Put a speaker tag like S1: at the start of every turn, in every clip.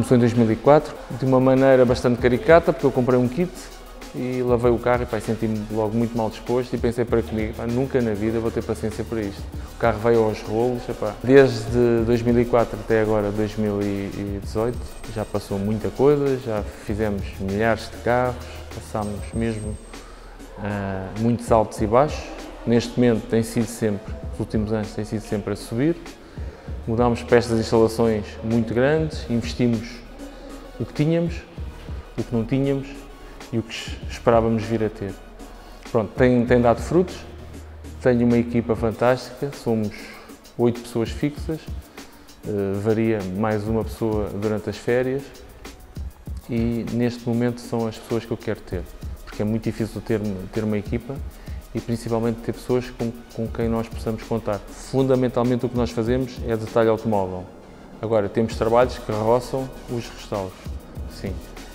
S1: começou em 2004, de uma maneira bastante caricata, porque eu comprei um kit e lavei o carro e senti-me logo muito mal disposto e pensei para comigo, nunca na vida vou ter paciência para isto. O carro veio aos rolos, desde 2004 até agora 2018, já passou muita coisa, já fizemos milhares de carros, passámos mesmo muitos altos e baixos. Neste momento tem sido sempre, nos últimos anos tem sido sempre a subir. Mudámos peças de instalações muito grandes, investimos o que tínhamos, o que não tínhamos e o que esperávamos vir a ter. Pronto, tem dado frutos, tenho uma equipa fantástica, somos 8 pessoas fixas, varia mais uma pessoa durante as férias e neste momento são as pessoas que eu quero ter, porque é muito difícil ter uma equipa e principalmente ter pessoas com quem nós possamos contar. Fundamentalmente o que nós fazemos é detalhe automóvel. Agora, temos trabalhos que roçam os restauros, sim.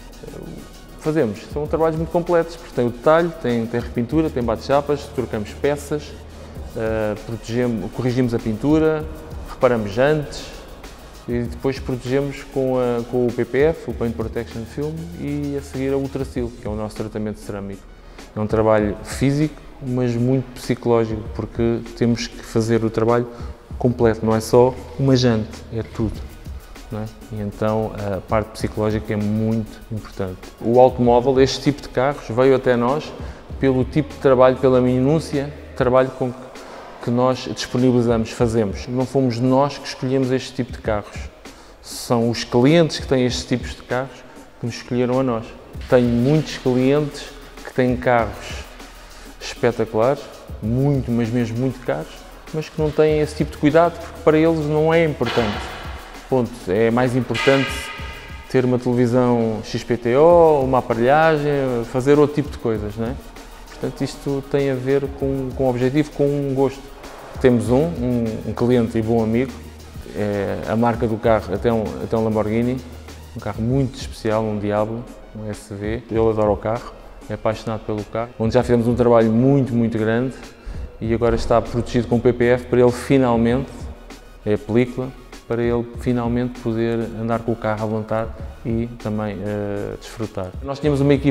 S1: São trabalhos muito completos, porque tem o detalhe, tem repintura, tem bate-chapas, trocamos peças, corrigimos a pintura, reparamos jantes e depois protegemos com o PPF, o Paint Protection Film, e a seguir a Ultrasil, que é o nosso tratamento cerâmico. É um trabalho físico, mas muito psicológico, porque temos que fazer o trabalho completo, não é só uma jante, é tudo. Não é? E então a parte psicológica é muito importante. O automóvel, este tipo de carros, veio até nós pelo tipo de trabalho, pela minúcia de trabalho que nós disponibilizamos, fazemos. Não fomos nós que escolhemos este tipo de carros, são os clientes que têm estes tipos de carros que nos escolheram a nós. Tenho muitos clientes que têm carros espetaculares, mas mesmo muito caros, mas que não têm esse tipo de cuidado, porque para eles não é importante. Ponto. É mais importante ter uma televisão XPTO, uma aparelhagem, fazer outro tipo de coisas, não é? Portanto, isto tem a ver com um objetivo, com um gosto. Temos um cliente e bom amigo, a marca do carro, até um Lamborghini, um carro muito especial, um Diablo, um SV. Ele adora o carro, é apaixonado pelo carro, onde já fizemos um trabalho muito, muito grande e agora está protegido com o PPF para ele finalmente, é a película, para ele finalmente poder andar com o carro à vontade e também desfrutar. Nós tínhamos uma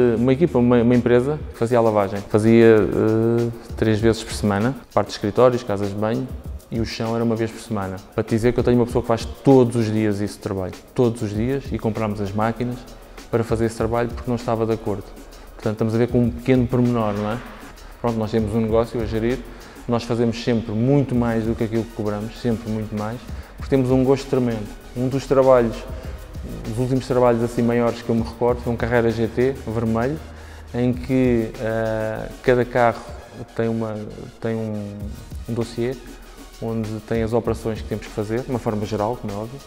S1: empresa que fazia a lavagem. Fazia 3 vezes por semana, parte de escritórios, casas de banho, e o chão era uma vez por semana. Para te dizer que eu tenho uma pessoa que faz todos os dias esse trabalho, todos os dias, e comprámos as máquinas para fazer esse trabalho porque não estava de acordo. Portanto, estamos a ver com um pequeno pormenor, não é? Pronto, nós temos um negócio a gerir, nós fazemos sempre muito mais do que aquilo que cobramos, sempre muito mais, porque temos um gosto tremendo. Um dos trabalhos, os últimos trabalhos assim maiores que eu me recordo, foi um Carrera GT vermelho, em que cada carro tem um dossiê onde tem as operações que temos que fazer, de uma forma geral, como é óbvio,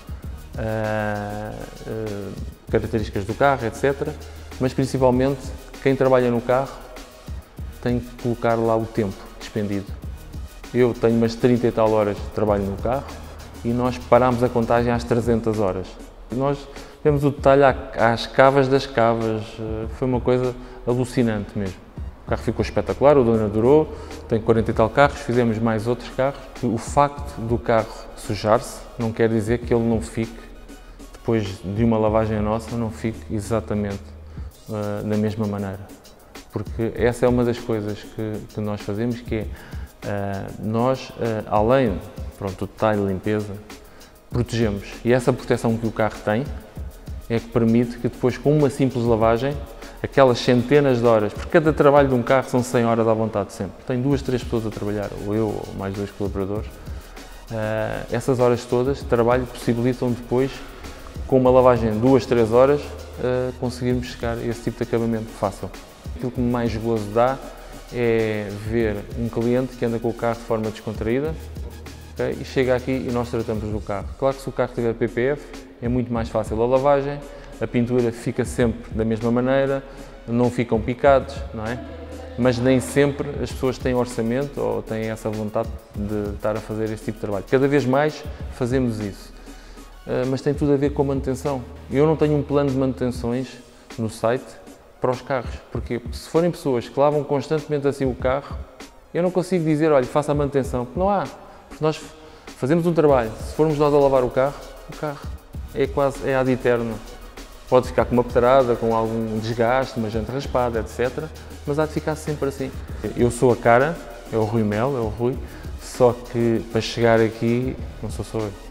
S1: características do carro, etc. Mas principalmente quem trabalha no carro tem que colocar lá o tempo despendido. Eu tenho umas 30 e tal horas de trabalho no carro e nós parámos a contagem às 300 horas. Nós vemos o detalhe às cavas das cavas, foi uma coisa alucinante mesmo. O carro ficou espetacular, o dono adorou, tem 40 e tal carros, fizemos mais outros carros. O facto do carro sujar-se não quer dizer que ele não fique, depois de uma lavagem nossa, não fique exatamente da mesma maneira. Porque essa é uma das coisas que nós fazemos, que é nós, além do detalhe, limpeza, protegemos. E essa proteção que o carro tem é que permite que depois, com uma simples lavagem, aquelas centenas de horas, porque cada trabalho de um carro são 100 horas à vontade sempre. Tem 2, 3 pessoas a trabalhar, ou eu, ou mais 2 colaboradores. Essas horas todas de trabalho possibilitam depois, com uma lavagem de 2, 3 horas, conseguirmos chegar a esse tipo de acabamento fácil. Aquilo que mais gozo dá é ver um cliente que anda com o carro de forma descontraída, okay, e chega aqui e nós tratamos do carro. Claro que se o carro tiver PPF é muito mais fácil a lavagem, a pintura fica sempre da mesma maneira, não ficam picados, não é? Mas nem sempre as pessoas têm orçamento ou têm essa vontade de estar a fazer esse tipo de trabalho. Cada vez mais fazemos isso, mas tem tudo a ver com a manutenção. Eu não tenho um plano de manutenções no site para os carros. Porquê? Porque se forem pessoas que lavam constantemente assim o carro, eu não consigo dizer, olha, faça a manutenção, porque não há. Porque nós fazemos um trabalho, se formos nós a lavar o carro é quase ad eterno. Pode ficar com uma pedrada, com algum desgaste, uma jante raspada, etc. Mas há de ficar sempre assim. Eu sou a cara, é o Rui Melo, é o Rui, só que para chegar aqui não sou só eu.